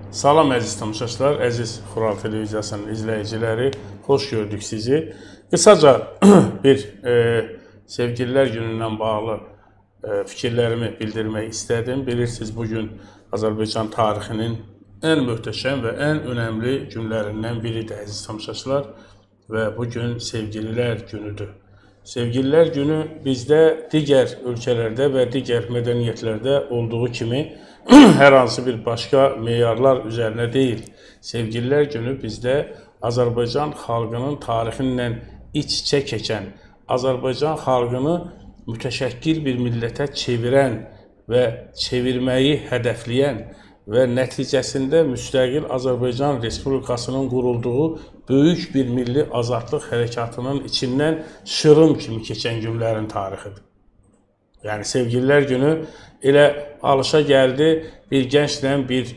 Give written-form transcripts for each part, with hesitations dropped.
Salam əziz tamaşaçılar, əziz Xural televiziyasının izləyiciləri, xoş gördük sizi. Qısaca bir sevgililər günündən bağlı fikirlərimi bildirmək istədim. Bilirsiniz, bugün Azərbaycan tarixinin ən möhtəşəm və ən önəmli günlərindən biridir əziz tamaşaçılar və bugün sevgililər günüdür. Sevgililər günü bizdə digər ölkələrdə və digər mədəniyyətlərdə olduğu kimi hər hansı bir başqa meyarlar üzərinə deyil. Sevgililər günü bizdə Azərbaycan xalqının tarixindən iç-içə keçən, Azərbaycan xalqını mütəşəkkil bir millətə çevirən və çevirməyi hədəfləyən və nəticəsində müstəqil Azərbaycan Respublikasının qurulduğu böyük bir milli azadlıq hərəkatının içindən şırım kimi keçən günlərin tarixidir. Yəni, sevgililər günü elə alışa gəldi, bir gənclə, bir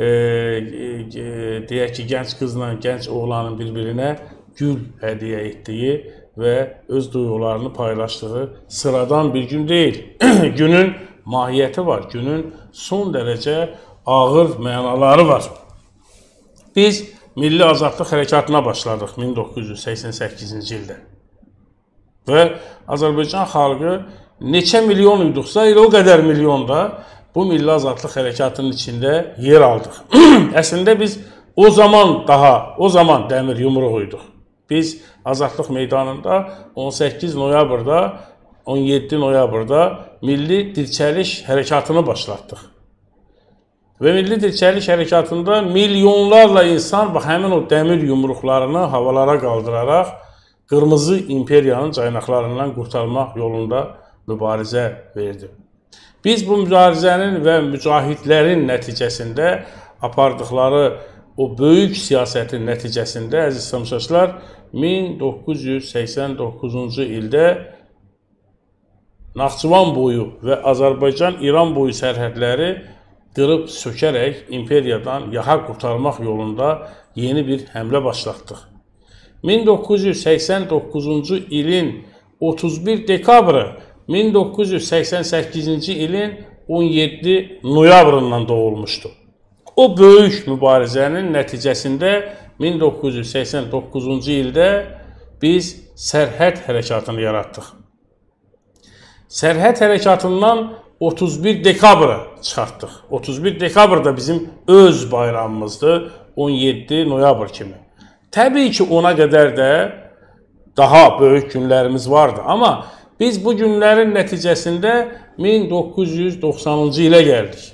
deyək ki, gənc qızla, gənc oğlanın bir-birinə gül hədiyyə etdiyi və öz duyğularını paylaşdığı sıradan bir gün deyil. Günün mahiyyəti var, günün son dərəcə ağır mənaları var. Biz Milli Azadlıq Hərəkatına başladıq 1988-ci ildə. Və Azərbaycan xalqı neçə milyon idiqsa, elə o qədər milyonda bu Milli Azadlıq Hərəkatının içində yer aldıq. Əslində biz o zaman dəmir yumruq idik. Biz Azadlıq meydanında 18 noyabrda, 17 noyabrda Milli Dirçəliş Hərəkatını başlatdıq. Və Milli Dirçəliş Hərəkatında milyonlarla insan həmin o dəmir yumruqlarını havalara qaldıraraq Qırmızı İmperiyanın caynaqlarından qurtarmaq yolunda mübarizə verdi. Biz bu mübarizənin və mücahidlərin nəticəsində apardıqları o böyük siyasətin nəticəsində, əziz tamaşaçılar, 1989-cu ildə Naxçıvan boyu və Azərbaycan-İran boyu sərhədləri qırıb sökərək imperiyadan yaxa qurtarmaq yolunda yeni bir həmlə başlatdıq. 1989-cu ilin 31 dekabrı 1988-ci ilin 17 noyabrından doğulmuşdu. O böyük mübarizənin nəticəsində 1989-cu ildə biz sərhəd hərəkatını yaratdıq. Sərhəd hərəkatından 31 dekabrı çıxartdıq. 31 dekabr da bizim öz bayramımızdır, 17 noyabr kimi. Təbii ki, ona qədər də daha böyük günlərimiz vardı. Amma biz bu günlərin nəticəsində 1990-cı ilə gəldik.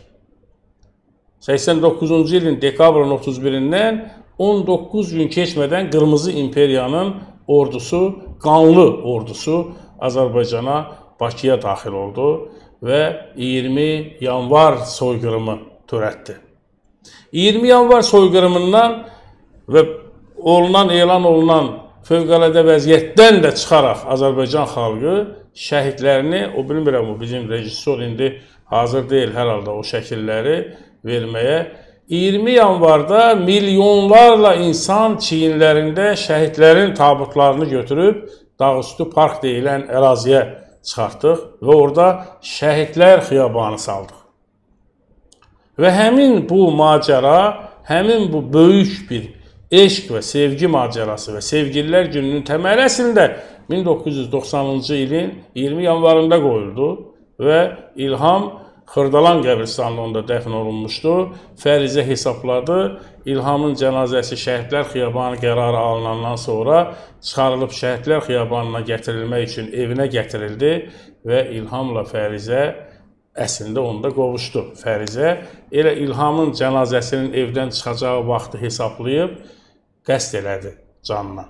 89-cu ilin dekabrın 31-dən 19 gün keçmədən Qırmızı İmperiyanın ordusu, qanlı ordusu Azərbaycana, Bakıya daxil oldu və 20 yanvar soyqırımı törətdi. 20 yanvar soyqırımından və elan olunan fövqəladə vəziyyətdən də çıxaraq Azərbaycan xalqı şəhidlərini, o bilmirəm, o bizim rejissor indi hazır deyil hər halda o şəkilləri verməyə. 20 yanvarda milyonlarla insan çiyinlərində şəhidlərin tabutlarını götürüb Dağüstü Park deyilən əraziyə çıxartdıq və orada şəhidlər xiyabanı saldıq. Və həmin bu macəra, həmin bu böyük bir eşq və sevgi macərası və sevgililər gününün təməli əslində 1990-cı ilin 20 yanvarında qoyuldu və İlham Xırdalan qəbristanlığında dəfn olunmuşdu. Fərizə hesabladı. İlhamın cənazəsi Şəhidlər Xiyabanı qərarı alınandan sonra çıxarılıb Şəhidlər Xiyabanına gətirilmək üçün evinə gətirildi və İlhamla Fərizə əslində onda qovuşdu. Fərizə elə İlhamın cənazəsinin evdən çıxacağı vaxtı hesablayıb qəsd elədi canına.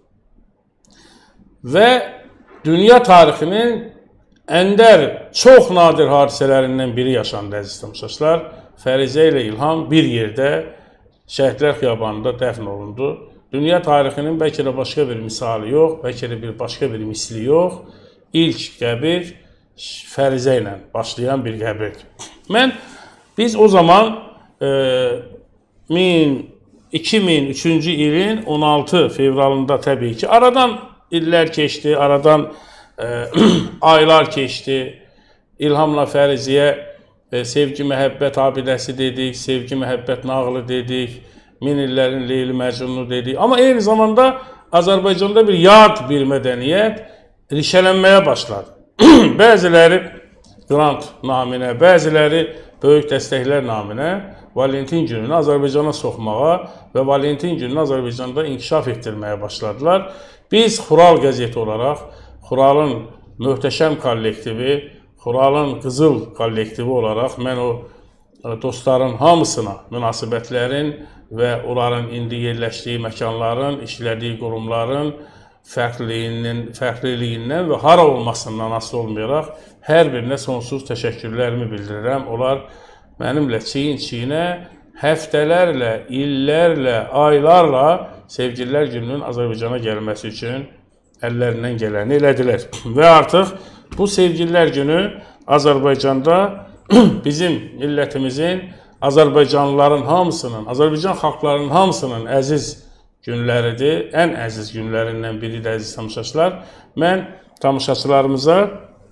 Və dünya tarixinin əndər, çox nadir hadisələrindən biri yaşandı, əziz tamaşaçılar. Fərizə ilə İlham bir yerdə Şəhidlər Xiyabanında dəfn olundu. Dünya tarixinin bəlkə də başqa bir misali yox, bəlkə də başqa bir misli yox. İlk qəbir Fərizə ilə başlayan bir qəbirdir. Biz o zaman 2003-cü ilin 16 fevralında təbii ki, aradan illər keçdi, aradan aylar keçdi. İlhamla Fəriziyə sevgi məhəbbət abidəsi dedik, sevgi məhəbbət nağılı dedik, min illərin Leyli Məcnunu dedik. Amma eyni zamanda Azərbaycanda bir yad bir mədəniyyət rişələnməyə başladı. Bəziləri qrant naminə, bəziləri böyük dəstəklər naminə Valentin gününü Azərbaycana soxmağa və Valentin gününü Azərbaycanda inkişaf etdirməyə başladılar. Biz Xural qəzeti olaraq, Xuralın möhtəşəm kollektivi, Xuralın qızıl kollektivi olaraq mən o dostların hamısına münasibətlərin və onların indi yerləşdiyi məkanların, işlədiyi qurumların fərqliliyindən və hara olmasından asılı olmayaraq hər birinə sonsuz təşəkkürlərimi bildirirəm. Onlar mənimlə çiyin-çiyinə həftələrlə, illərlə, aylarla Sevgililər gününün Azərbaycana gəlməsi üçün əllərindən gələni elədilər. Və artıq bu Sevgililər günü Azərbaycanda bizim millətimizin, Azərbaycanlıların hamısının, Azərbaycan xalqlarının hamısının əziz günləridir. Ən əziz günlərindən biridir, əziz tamaşaçılar. Mən tamaşaçılarımıza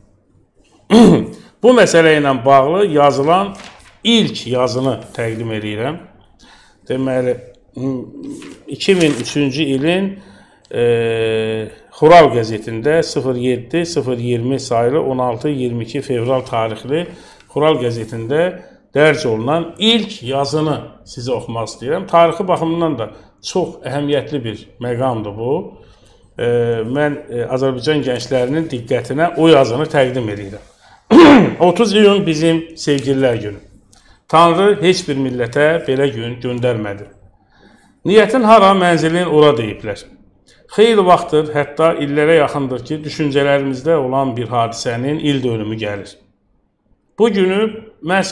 bu məsələ ilə bağlı yazılan ilk yazını təqdim edirəm. Deməli, 2003-cü ilin Xural qəzetində 07-020 sayılı 16-22 fevral tarixli Xural qəzetində dərc olunan ilk yazını sizə oxumaq istəyirəm. Tarixi baxımından da çox əhəmiyyətli bir məqamdır bu. Mən Azərbaycan gənclərinin diqqətinə o yazını təqdim edirəm. 30 iyun bizim Sevgililər günü. Tanrı heç bir millətə belə gün göndərmədi. Niyyətin hara, mənzilin ora deyiblər. Xeyli vaxtdır, hətta illərə yaxındır ki, düşüncələrimizdə olan bir hadisənin il dönümü gəlir. Bu gün, məhz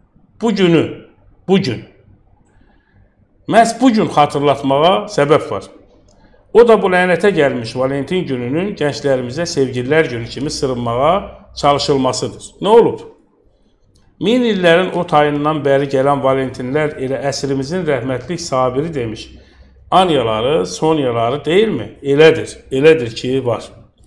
bu gün xatırlatmağa səbəb var. O da bu lənətə gəlmiş Valentin gününün gənclərimizə Sevgililər günü kimi sırınmağa çalışılmasıdır. Nə olub? 1000 illərin o tayından bəri gələn Valentinlər elə əsrimizin rəhmətlik Sabiri demiş. Anyaları, Sonyaları deyilmi? Elədir ki, var.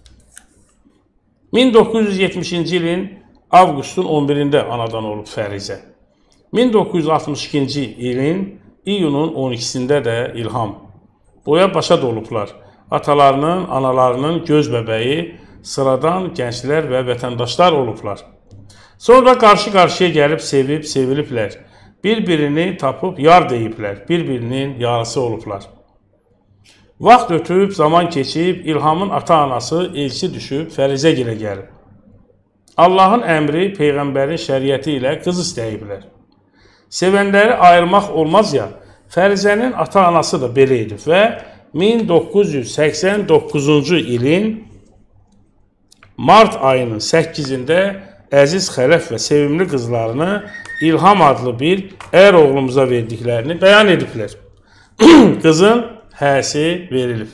1970-ci ilin avqustun 11-də anadan olub Fərizə. 1962-ci ilin iyunun 12-sində də İlham. Boya başa dolublar. Atalarının, analarının göz bəbəyi, sıradan gənclər və vətəndaşlar olublar. Sonra qarşı-qarşıya gəlib sevib, seviliblər. Bir-birini tapıb yar deyiblər. Bir-birinin yarısı olublar. Vaxt ötüb, zaman keçib, İlhamın ata-anası elçi düşüb Fərizə gilə gəlib. Allahın əmri, Peyğəmbərin şəriəti ilə qız istəyiblər. Sevənləri ayırmaq olmaz ya, Fərizənin ata-anası da belə edib və 1989-cu ilin mart ayının 8-də əziz xələf və sevimli qızlarını İlham adlı bir ər oğlumuza verdiklərini bəyan ediblər. Qızın həsi verilib.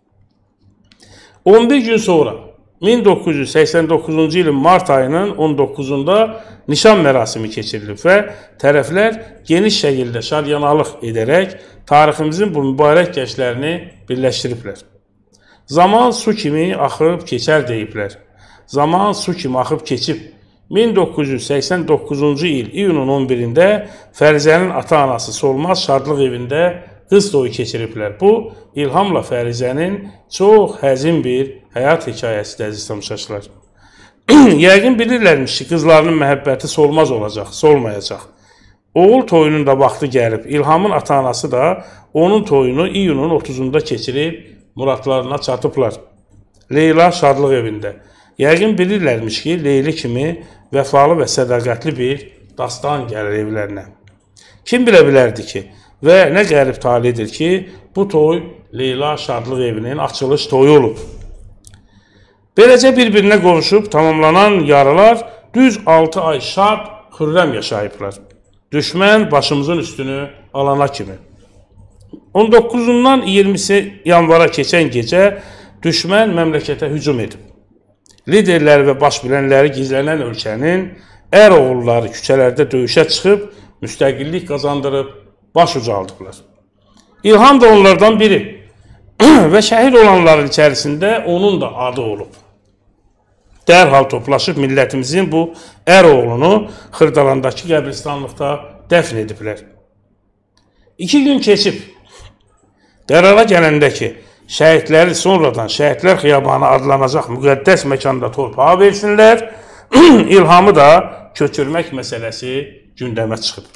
11 gün sonra 1989-cu ilin mart ayının 19-unda nişan mərasimi keçirilib və tərəflər geniş şəkildə şadyanalıq edərək tariximizin bu mübarək gənclərini birləşdiriblər. Zaman su kimi axıb keçər deyiblər. Zaman su kimi axıb keçib. 1989-cu il iyunun 11-də Fərizənin ata-anası Solmaz şadlıq evində qız toyu keçiriblər. Bu, İlhamla Fərizənin çox həzin bir həyat hekayəsidir, əziz tamaşaçılar. Yəqin bilirlərmiş ki, qızlarının məhəbbəti solmaz olacaq, solmayacaq. Oğul toyunun da vaxtı gəlib. İlhamın ata-anası da onun toyunu iyunun 30-unda keçirib muradlarına çatıblar. Leyla şadlıq evində. Yəqin bilirlərmiş ki, Leyli kimi vəfalı və sədaqətli bir dastan gəlir evlərinə. Kim bilə bilərdi ki, və nə qərib talidir ki, bu toy Leyla şadlıq evinin açılış toyu olub. Beləcə bir-birinə qovuşub tamamlanan yarılar düz 6 ay şad, xürrəm yaşayıblar. Düşmən başımızın üstünü alana kimi. 19-undan 20-si yanvara keçən gecə düşmən məmləkətə hücum edib. Liderləri və baş bilənləri gizlənən ölkənin ər oğulları küçələrdə döyüşə çıxıb, müstəqillik qazandırıb, baş ucaldıblar. İlham da onlardan biri və şəhid olanların içərisində onun da adı olub. Dərhal toplaşıb millətimizin bu ər oğlunu Xırdalandakı qəbristanlıqda dəfn ediblər. 2 gün keçib, qərara gələndə ki, şəhidləri sonradan Şəhidlər Xiyabanı adlanacaq müqəddəs məkanda torpağa versinlər, İlhamı da köçürmək məsələsi gündəmə çıxıb.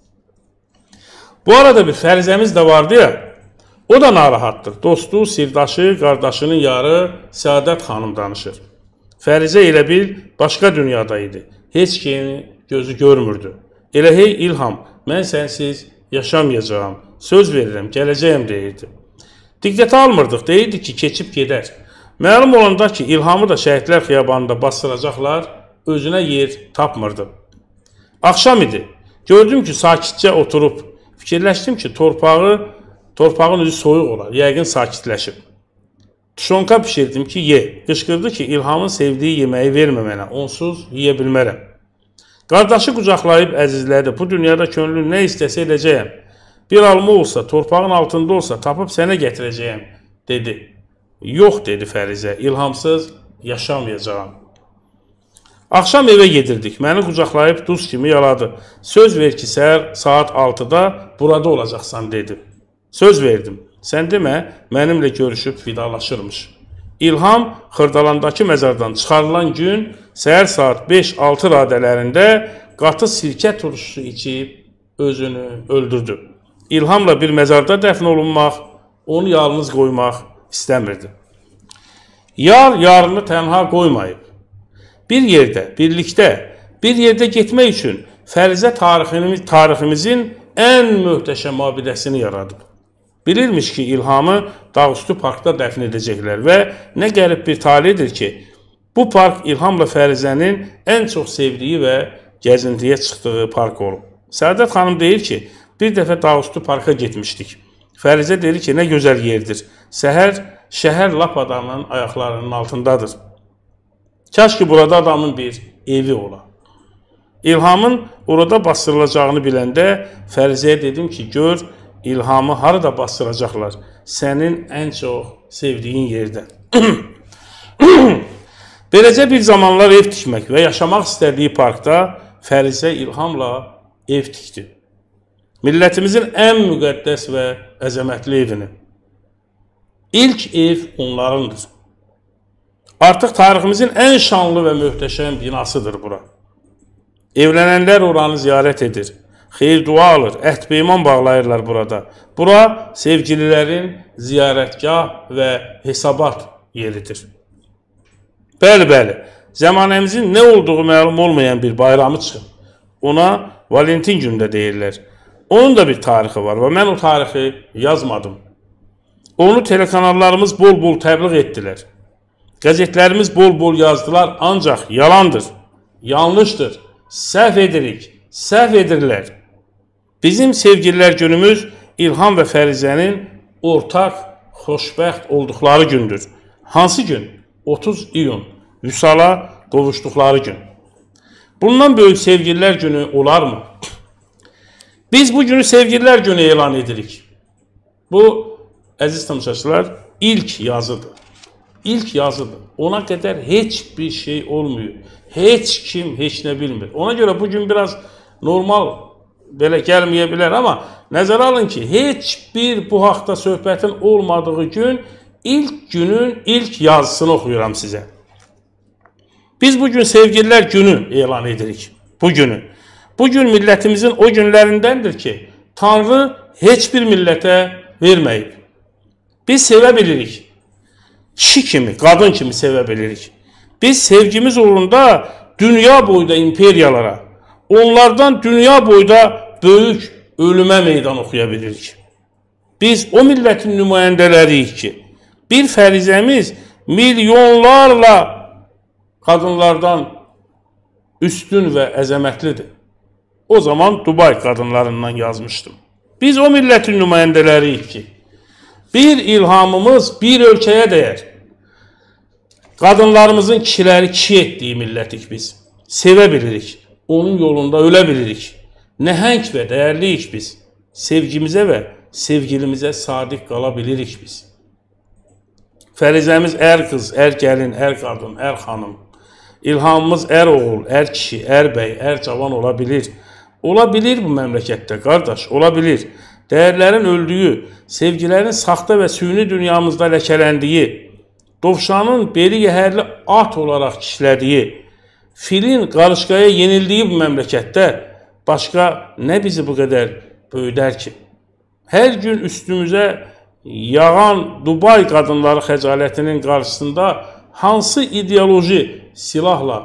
Bu arada bir Fərizəmiz də vardı ya, o da narahatdır. Dostu, sirdaşı, qardaşının yarı Səadət xanım danışır. Fərizə elə bil başqa dünyada idi. Heç kimi gözü görmürdü. Elə hey İlham, mən sənsiz yaşamayacağım, söz verirəm, gələcəyəm deyirdi. Diqqətə almırdıq, deyirdi ki, keçib gedər. Məlum olanda ki, İlhamı da Şəhidlər Xiyabanında bastıracaqlar, özünə yer tapmırdı. Axşam idi, gördüm ki, sakitcə oturub, fikirləşdim ki, torpağın üzü soyuq olar, yəqin sakitləşib. Tuşonka pişirdim ki, ye. Qışqırdı ki, İlhamın sevdiyi yeməyi vermə mənə, onsuz yeyə bilmərəm. Qardaşı qucaqlayıb əzizlədi, bu dünyada könlün nə istəsə edəcəyəm. Bir alma olsa, torpağın altında olsa, tapıb sənə gətirəcəyəm, dedi. Yox, dedi Fərizə, İlhamsız yaşamayacağım. Axşam evə gedirdik, məni qucaqlayıb duz kimi yaladı. Söz ver ki, səhər saat 6-da burada olacaqsan, dedi. Söz verdim, sən demə, mənimlə görüşüb vidalaşırmış. İlham Xırdalandakı məzardan çıxarılan gün səhər saat 5-6 radələrində qatı sirkə turşusu içib özünü öldürdü. İlhamla bir məzarda dəfn olunmaq, onu yalnız qoymaq istəmirdi. Yar yarını tənha qoymayıb. Bir yerdə, birlikdə, bir yerdə getmək üçün Fərizə tariximizin ən möhtəşəm abidəsini yaradıb. Bilirmiş ki, İlhamı Dağüstü parkda dəfn edəcəklər və nə qərib bir talidir ki, bu park İlhamla Fərizənin ən çox sevdiyi və gəzintiyə çıxdığı park olub. Səadət xanım deyir ki, bir dəfə Dağüstü parka getmişdik. Fərizə deyir ki, nə gözəl yerdir. Səhər, şəhər lap adamın ayaqlarının altındadır. Kaş ki, burada adamın bir evi ola. İlhamın orada bastırılacağını biləndə Fərizəyə dedim ki, gör, İlhamı harada bastıracaqlar? Sənin ən çox sevdiyin yerdə. Beləcə bir zamanlar ev tikmək və yaşamaq istədiyi parkda Fərizə İlhamla ev tikdi. Millətimizin ən müqəddəs və əzəmətli evini. İlk ev onlarındır. Artıq tariximizin ən şanlı və möhtəşəm binasıdır bura. Evlənənlər oranı ziyarət edir. Xeyir-dua alır, əhd-peyman bağlayırlar burada. Bura sevgililərin ziyarətgah və hesabat yeridir. Bəli, zəmanəmizin nə olduğu məlum olmayan bir bayramı çıxıb. Ona Valentin gündə deyirlər. Onun da bir tarixi var və mən o tarixi yazmadım. Onu telekanallarımız bol-bol təbliğ etdilər. Qəzetlərimiz bol-bol yazdılar, ancaq yalandır, yanlışdır, səhv edirik, səhv edirlər. Bizim sevgililər günümüz İlham və Fərizənin ortaq, xoşbəxt olduqları gündür. Hansı gün? 30 iyun, Vüsala qovuşduqları gün. Bundan böyük sevgililər günü olarmı? Biz bu günü sevgililər günü elan edirik. Bu, əziz tamaşaçılar, ilk yazıdır. İlk yazıdır. Ona qədər heç bir şey olmuyor. Heç kim heç nə bilmir. Ona görə bugün biraz normal belə gəlməyə bilər, amma nəzərə alın ki, heç bir bu haqda söhbətin olmadığı gün ilk günün ilk yazısını oxuyuram sizə. Biz bugün sevgililər günü elan edirik. Bugünü. Bugün millətimizin o günlərindəndir ki, Tanrı heç bir millətə verməyib. Biz sevə bilirik. Kişi kimi, qadın kimi sevə bilirik. Biz sevgimiz uğrunda dünya boyda imperiyalara, onlardan dünya boyda böyük ölümə meydan oxuya bilirik. Biz o millətin nümayəndələriyik ki, bir fərizəmiz milyonlarla qadınlardan üstün və əzəmətlidir. O zaman Dubay qadınlarından yazmışdım. Biz o millətin nümayəndələriyik ki, bir ilhamımız bir ölkəyə dəyər. Qadınlarımızın kişiləri kişi etdiyi millətik biz. Sevə bilirik, onun yolunda ölə bilirik. Nəhəng və dəyərliyik biz. Sevgimizə və sevgilimizə sadiq qala bilirik biz. Fərizəmiz ər qız, ər gəlin, ər qadın, ər xanım. İlhamımız ər oğul, ər kişi, ər bəy, ər cavan ola bilir. Ola bilir bu məmləkətdə, qardaş, ola bilir. Dəyərlərin öldüyü, sevgilərin saxta və süni dünyamızda ləkələndiyi, dovşanın beli yəhərli at olaraq kişlədiyi, filin qarışqaya yenildiyi bu məmləkətdə başqa nə bizi bu qədər böyüdər ki? Hər gün üstümüzə yağan Dubay qadınları xəcalətinin qarşısında hansı ideoloji silahla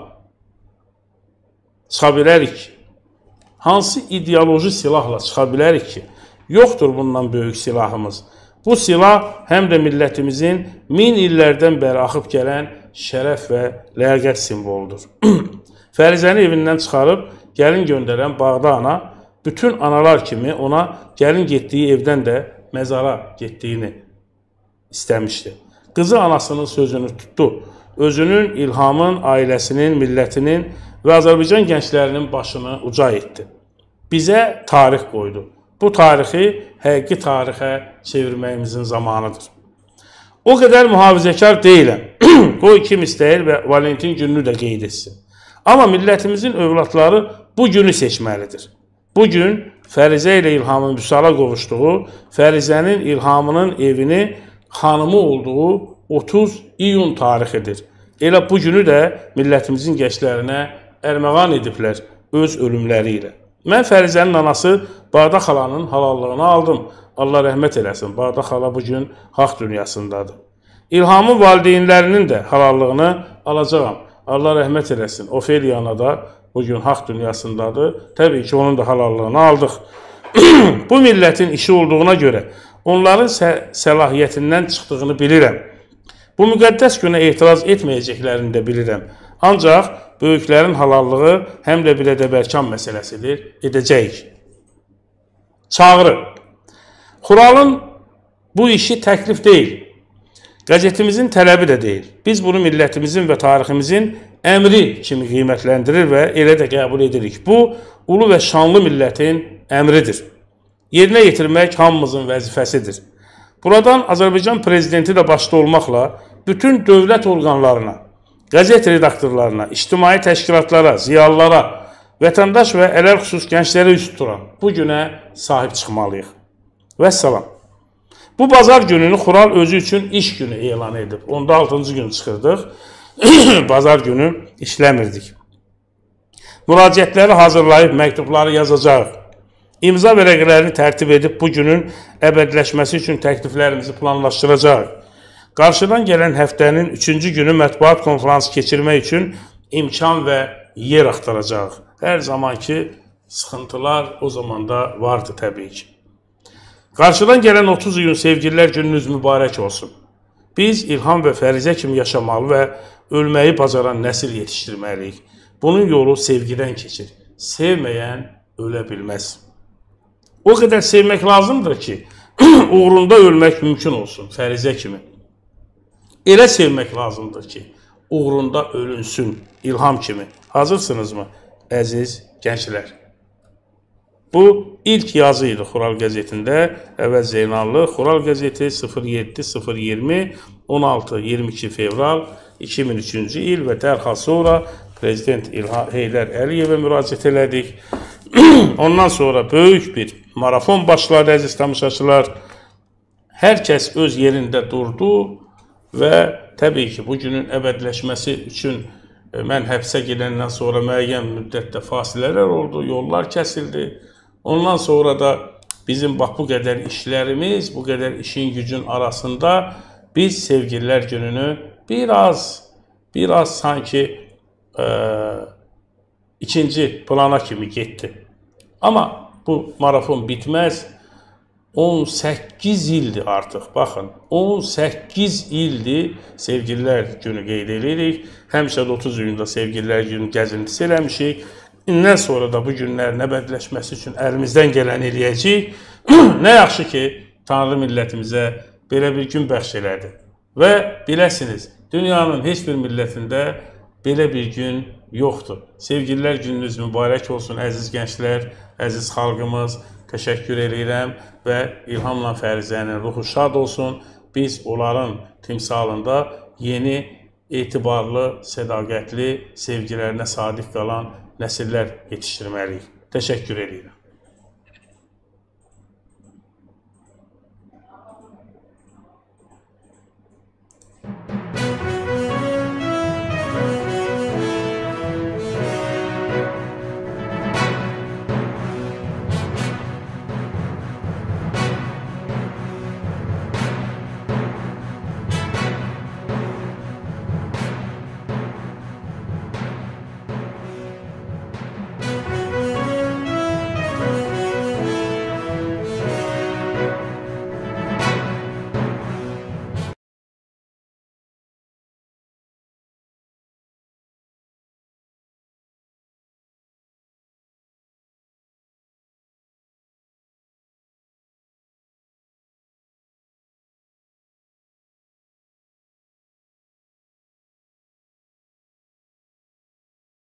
çıxa bilərik ki? Hansı ideoloji silahla çıxa bilərik ki? Yoxdur bundan böyük silahımız. Bu silah həm də millətimizin min illərdən bəri axıb gələn şərəf və ləyaqət simvoludur. Fərizəni evindən çıxarıb gəlin göndərən Bağda ana, bütün analar kimi ona gəlin getdiyi evdən də məzara getdiyini istəmişdi. Qızı anasının sözünü tutdu. Özünün, İlhamın, ailəsinin, millətinin və Azərbaycan gənclərinin başını uca etdi. Bizə tarix qoydu. Bu tarixi həqiqi tarixə çevirməyimizin zamanıdır. O qədər mühafizəkar deyiləm. Qoy kim istəyir və Valentin gününü də qeyd etsin. Amma millətimizin övladları bu günü seçməlidir. Bu gün Fərizə ilə İlhamın vüsala qovuşduğu, Fərizənin İlhamının evini xanımı olduğu 30 iyun tarixidir. Elə bu günü də millətimizin gənclərinə ərməğan ediblər öz ölümləri ilə. Mən Fərizənin anası Bağda xalanın halallığını aldım. Allah rəhmət eləsin. Bağda xala bugün haqq dünyasındadır. İlhamın valideynlərinin də halallığını alacağam. Allah rəhmət eləsin. Ofeliyan'a da bugün haqq dünyasındadır. Təbii ki, onun da halallığını aldıq. Bu millətin işi olduğuna görə onların səlahiyyətindən çıxdığını bilirəm. Bu müqəddəs günə etiraz etməyəcəklərini də bilirəm. Ancaq böyüklərin halallığı həm də bir ədəbərkan məsələsidir. Edəcəyik. Çağrı. Xuralın bu işi təklif deyil. Qəzetimizin tələbi də deyil. Biz bunu millətimizin və tariximizin əmri kimi qiymətləndirir və elə də qəbul edirik. Bu, ulu və şanlı millətin əmridir. Yerinə yetirmək hamımızın vəzifəsidir. Buradan Azərbaycan prezidenti də başda olmaqla bütün dövlət orqanlarına, qəzet redaktorlarına, ictimai təşkilatlara, ziyalılara, vətəndaş və ələlxüsus gənclərə üst tuturan bu günə sahib çıxmalıyıq. Vəssalam. Bu bazar gününü Xural özü üçün iş günü elan edib. Onda 6-cı gün çıxırdıq. Bazar günü işləmirdik. Müraciətləri hazırlayıb məktubları yazacaq. İmza vərəqələrini tərtib edib bu günün əbədiləşməsi üçün təkliflərimizi planlaşdıracaq. Qarşıdan gələn həftənin 3-cü günü mətbuat konferansı keçirmək üçün imkan və yer axtaracaq. Hər zamanki sıxıntılar o zamanda vardı təbii ki. Qarşıdan gələn 30 iyun sevgililər gününüz mübarək olsun. Biz İlham və Fərizə kimi yaşamalı və ölməyi bacaran nəsil yetişdirməliyik. Bunun yolu sevgidən keçir. Sevməyən ölə bilməz. O qədər sevmək lazımdır ki, uğrunda ölmək mümkün olsun, Fərizə kimi. Elə sevmək lazımdır ki, uğrunda ölünsün, İlham kimi. Hazırsınızmı, əziz gənclər? Bu, ilk yazı idi Xural qəzetində, Əvəz Zeynallı, Xural qəzeti 07-020, 16-22 fevral 2003-cü il və dərhal sonra Prezident Heydər Əliyevə müraciət elədik. Ondan sonra böyük bir marafon başladı, əziz tamaşaçılar. Hər kəs öz yerində durdu və təbii ki, bugünün əbədiləşməsi üçün mən həbsə gedəndən sonra müəyyən müddətdə fasilələr oldu, yollar kəsildi. Ondan sonra da bizim bax bu qədər işlərimiz, bu qədər işin gücün arasında biz sevgililər gününü biraz sanki ikinci plana kimi getdi. Amma bu marafon bitməz. 18 ildir artıq, baxın, 18 ildir sevgililər günü qeyd edirik. Həmişə 30 iyunda sevgililər günü gəzintisi eləmişik. İndən sonra da bu günlərin əbədiləşməsi üçün əlimizdən gələn eləyəcəyik. Nə yaxşı ki, Tanrı millətimizə belə bir gün bəxş elədi. Və biləsiniz, dünyanın heç bir millətində belə bir gün yoxdur. Sevgililər gününüz mübarək olsun, əziz gənclər, əziz xalqımız. Təşəkkür edirəm və İlhamla Fərizənin ruhu şad olsun. Biz onların timsalında yeni etibarlı, sədaqətli, sevgilərinə sadiq qalan nəsillər yetişdirməliyik. Təşəkkür edirəm.